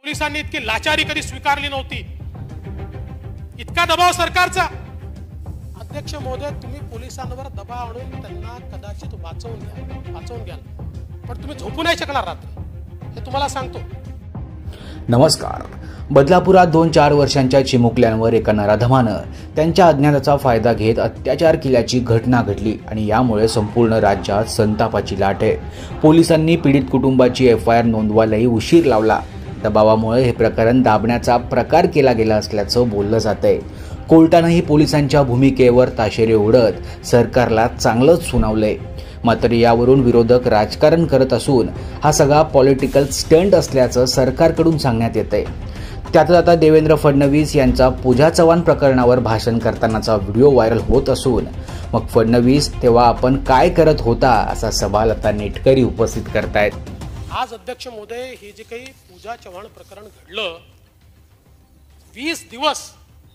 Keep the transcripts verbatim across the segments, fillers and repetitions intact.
पोलिसांनी इतकी लाचारी कधी स्वीकारली नव्हती, इतका दबाव सरकारचा। अध्यक्ष महोदय, तुम्ही पोलिसांवर दबाव आणून त्यांना कदाचित वाचवून घ्या वाचवून घ्याल, पण तुम्ही झोपू नाही शकणार रात्री, हे तुम्हाला सांगतो। नमस्कार। बदलापुरात दोन चार वर्षांच्या चिमुकल्यांवर एका नराधमानं त्यांच्या अज्ञानाचा फायदा घेत अत्याचार केल्याची घटना घडली आणि यामुळे संपूर्ण राज्यात संतापाची लाट आहे। पोलिसांनी पीडित कुटुंबाची एफ आय आर नोंदवायलाही उशीर लावला। दबावामुळे हे प्रकरण दाबण्याचा प्रकार केला गेला असल्याचं बोललं जातंय। कोर्टानंही पोलिसांच्या भूमिकेवर ताशेरे ओढत सरकारला चांगलंच सुनावलंय। मात्र यावरून विरोधक राजकारण करत असून हा सगळा पॉलिटिकल स्टंट असल्याचं सरकारकडून सांगण्यात येतंय। त्यातच आता देवेंद्र फडणवीस यांचा पूजा चव्हाण प्रकरणावर भाषण करतानाचा व्हिडिओ व्हायरल होत असून मग फडणवीस तेव्हा आपण काय करत होता असा सवाल आता नेटकरी उपस्थित करतायत। आज अध्यक्ष महोदय, हे जे काही पूजा चव्हाण प्रकरण घडलं, वीस दिवस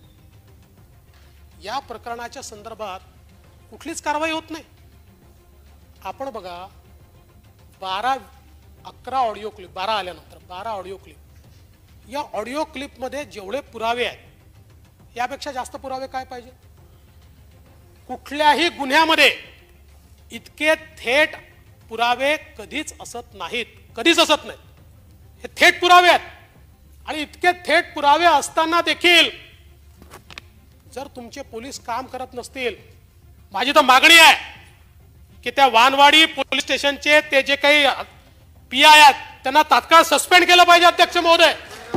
या प्रकरणाच्या संदर्भात कुठलीच कारवाई होत नाही। आपण बघा, बारा अकरा ऑडिओ क्लिप, बारा आल्यानंतर बारा ऑडिओ क्लिप, या ऑडिओ क्लिपमध्ये जेवढे पुरावे आहेत यापेक्षा जास्त पुरावे काय पाहिजे? कुठल्याही गुन्ह्यामध्ये इतके थेट पुरावे कधीच असत नाहीत, कधीच असत नाहीत। हे थेट पुरावे आहेत आणि इतके थेट पुरावे असताना देखील जर तुमचे पोलीस काम करत नसतील, माझी तर मागणी आहे की त्या वानवाडी पोलीस स्टेशनचे ते जे काही पी आय आहेत त्यांना तात्काळ सस्पेंड केलं पाहिजे। अध्यक्ष महोदय,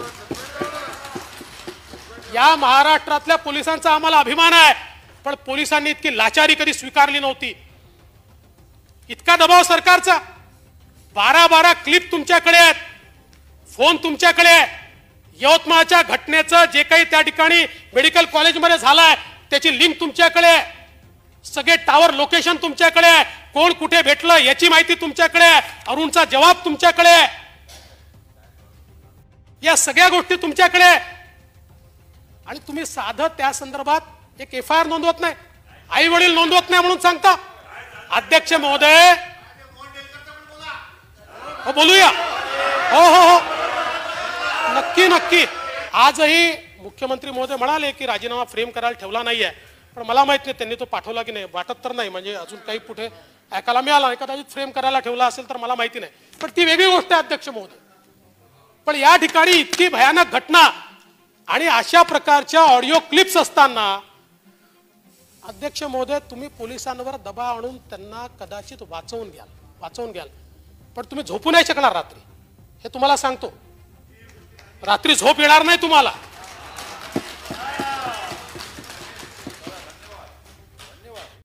या महाराष्ट्रातल्या पोलिसांचा आम्हाला अभिमान आहे, पण पोलिसांनी इतकी लाचारी कधी स्वीकारली नव्हती, इतका दबाव सरकारचा। बारा बारा क्लिप तुमच्याकडे आहेत, फोन तुमच्याकडे आहे। यवतमाळच्या घटनेचं जे काही त्या ठिकाणी मेडिकल कॉलेजमध्ये झालंय त्याची लिंक तुमच्याकडे आहे, सगळे टावर लोकेशन तुमच्याकडे आहे, कोण कुठे भेटलं याची माहिती तुमच्याकडे आहे, अरुणचा जबाब तुमच्याकडे आहे, या सगळ्या गोष्टी तुमच्याकडे आहे। आणि तुम्ही साधं त्या संदर्भात एक एफ आय आर नोंदवत नाही, आई वडील नोंदवत नाही म्हणून सांगता। अध्यक्ष महोदय, हो बोलूया, हो हो हो नक्की नक्की। आजही मुख्यमंत्री महोदय म्हणाले की राजीनामा फ्रेम करायला ठेवला नाहीये, पण मला माहित नाही त्यांनी तो पाठवला की नाही, वाटत तर नाही, म्हणजे अजून काही कुठे ऐकायला मिळाला नाही, कदाचित फ्रेम करायला ठेवला असेल तर मला माहिती नाही, पण ती वेगळी गोष्ट आहे अध्यक्ष महोदय। पण या ठिकाणी इतकी भयानक घटना आणि अशा प्रकारच्या ऑडिओ क्लिप्स असताना अध्यक्ष महोदय, तुम्ही पोलिसांवर दबाव आणून त्यांना कदाचित वाचवून घ्याल वाचवून घ्याल पण तुम्ही झोपू नाही शकणार रात्री, हे तुम्हाला सांगतो। रात्री झोप येणार नाही तुम्हाला।